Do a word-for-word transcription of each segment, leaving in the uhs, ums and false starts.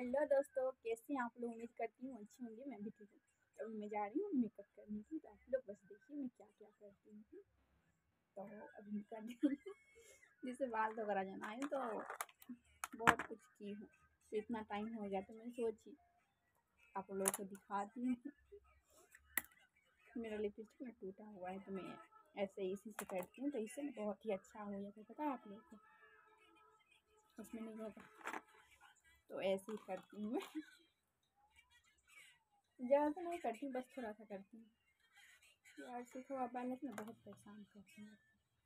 Hello दोस्तों, कैसे हैं आप लोग। उम्मीद करती हूँ अच्छी होंगी। मैं भी ठीक हूँ। तो अभी मैं जा रही हूँ मेकअप करने की, तो आप लोग बस देखिए मैं क्या क्या करती हूँ। तो अभी मैं कर रही हूँ जिससे बाल वगैरह जाना है, तो बहुत कुछ की हूँ। तो इतना टाइम हो गया तो मैं सोची आप लोगों को दिखाती हूँ। मेरा लिपस्टिक में टूटा हुआ है, तो मैं ऐसे इसी से करती हूँ, तो इससे बहुत ही अच्छा हो जाता है। पता है आप लोगों को, उसमें नहीं होगा, तो ऐसे ही करती हूँ मैं। ज़्यादा तो नहीं करती हूँ, बस थोड़ा सा करती हूँ यार। से थोड़ा बैलेंस में बहुत परेशान करती हूँ।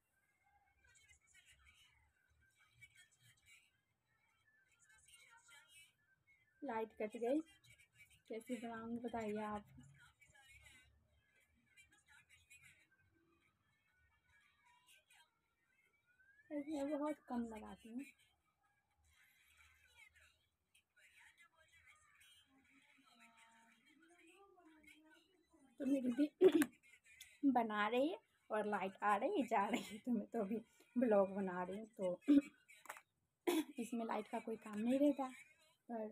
लाइट कट गई, कैसे बनाऊँगी बताइए आप। मैं बहुत कम लगाती हूँ। तो मेरी भी बना रही है और लाइट आ रही है जा रही है, तो मैं तो अभी ब्लॉग बना रही हूँ। तो इसमें लाइट का कोई काम नहीं रहता। पर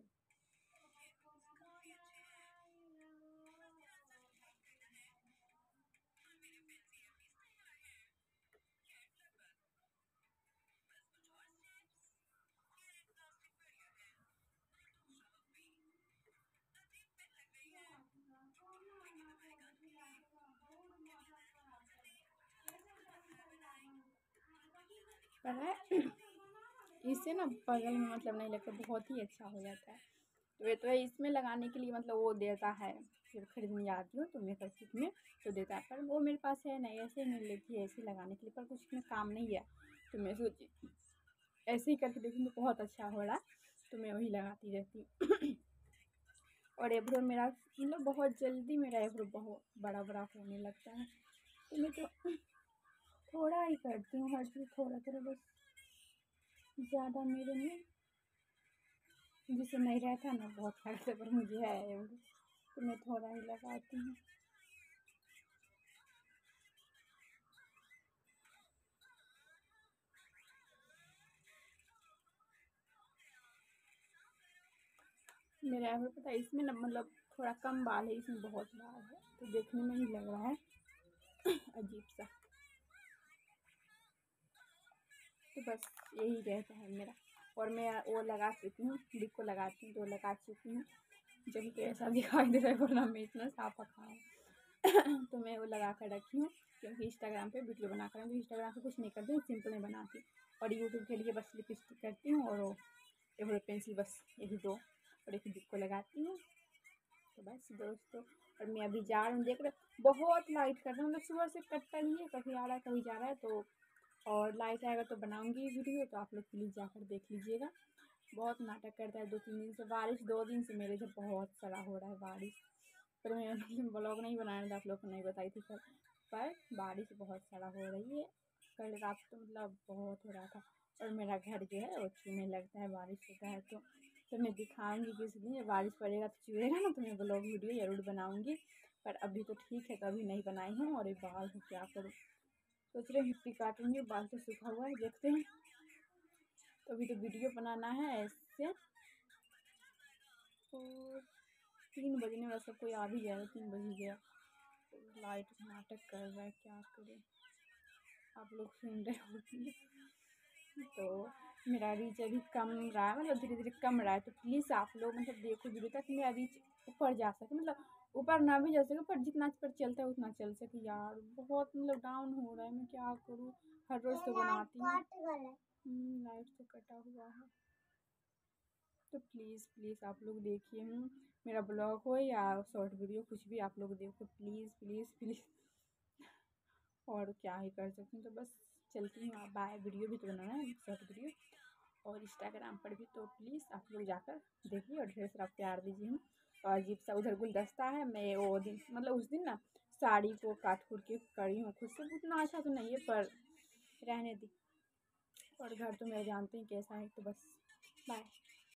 पर है इससे ना बगल में मतलब नहीं लगता, बहुत ही अच्छा हो जाता है। तो ये तो है, इसमें लगाने के लिए मतलब वो देता है, फिर खरीदने जाती हूँ तो मेकअप किट में तो देता है, पर वो मेरे पास है नहीं। ऐसे ही मिल लेती है ऐसे लगाने के लिए, पर कुछ में काम नहीं है। तो मैं सोची ऐसे ही करके देखूँ तो बहुत अच्छा हो रहा, तो मैं वही लगाती रहती हूँ। और एब्रो मेरा मतलब बहुत जल्दी मेरा एब्रो बहुत बड़ा बड़ा होने लगता है, तो मैं तो थोड़ा ही करती हूँ हर चीज़ थोड़ा थोड़ा, बस ज़्यादा मेरे में जिसे नहीं रहता ना बहुत करते, पर मुझे है एब्रो, तो मैं थोड़ा ही लगाती हूँ। मेरा एब्रो पता है इसमें ना मतलब थोड़ा कम बाल है, इसमें बहुत बाल है, तो देखने में ही लग रहा है अजीब सा। तो बस यही रहता है मेरा। और मैं वो लगा चुकी हूँ, लिप को लगाती हूँ तो लगा चुकी हूँ, जब तो ऐसा दिखाई दे रहा है, वरना मैं इतना साफ खाऊँ। तो मैं वो लगा कर रखी हूँ, क्योंकि इंस्टाग्राम पे वीडियो बना कर, तो इंस्टाग्राम पे कुछ नहीं करती हूँ, सिंपल में बनाती हूँ। और यूट्यूब के लिए बस लिपस्टिक करती हूँ और एब्रो पेंसिल, बस यही दो, और एक लिप को लगाती हूँ। तो बस दोस्तों, और मैं अभी जा रही हूँ, देख रहे बहुत लाइट कर रहा हूँ, मतलब सुबह से कटता ही है, कभी आ रहा है कभी जा रहा है। तो और लाइट आएगा तो बनाऊंगी वीडियो, तो आप लोग प्लीज़ जाकर देख लीजिएगा। बहुत नाटक करता है दो तीन दिन से, बारिश दो दिन से मेरे इधर बहुत सारा हो रहा है बारिश। पर मैं ब्लॉग नहीं बनाया था, आप लोग को नहीं बताई थी कल, पर बारिश बहुत सारा हो रही है। कल रात तो मतलब बहुत हो रहा था। और मेरा घर जो है वो चूने लगता है बारिश होता है तो। तो मैं दिखाऊंगी किस दिन बारिश पड़ेगा तो चूहेगा ना, तो मैं ब्लॉग वीडियो ज़रूर बनाऊंगी। पर अभी तो ठीक है, कभी नहीं बनाई हूँ। और ये बाल को क्या करूँ, सोच रहे हिप्पी काटूंगी, बाल तो सूखा हुआ है, देखते हैं। तो अभी तो वीडियो बनाना है ऐसे, तो तीन बजने वाला, सब कोई आ भी गया, तीन बज ही गया। तो लाइट नाटक कर रहा है, क्या करें, आप लोग सुन रहे होंगे। तो मेरा रीच अभी कम रहा है, मतलब धीरे धीरे कम रहा है। तो प्लीज़ आप लोग मतलब देखो वीडियो, तक मेरा रीच ऊपर जा सके, मतलब ऊपर ना भी जा सके, पर जितना पर चलता है उतना चल सके यार। बहुत मतलब डाउन हो रहा है, मैं क्या करूँ। हर रोज़ तो बनाती हूँ। लाइट तो कटा हुआ है, तो प्लीज़ प्लीज़ आप लोग देखिए। हूँ मेरा ब्लॉग हो या शॉर्ट वीडियो, कुछ भी आप लोग देखो प्लीज़ प्लीज़ प्लीज़। और क्या ही कर सकती हूँ, तो बस चलती हूँ। बाय, वीडियो भी तो बनाना है, शॉर्ट वीडियो, और इंस्टाग्राम पर भी। तो प्लीज़ आप लोग जाकर देखिए और ढेर सारा प्यार दीजिए। हूँ और अजीब सा उधर गुलदस्ता है, मैं वो दिन मतलब उस दिन ना साड़ी को काट कुट के करी हूँ खुद से, उतना अच्छा तो नहीं है, पर रहने दी। और घर तो मेरे जानते हैं कैसा है, तो बस बाय।